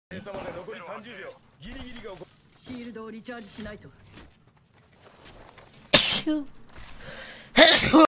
シールドをリチャージしないと。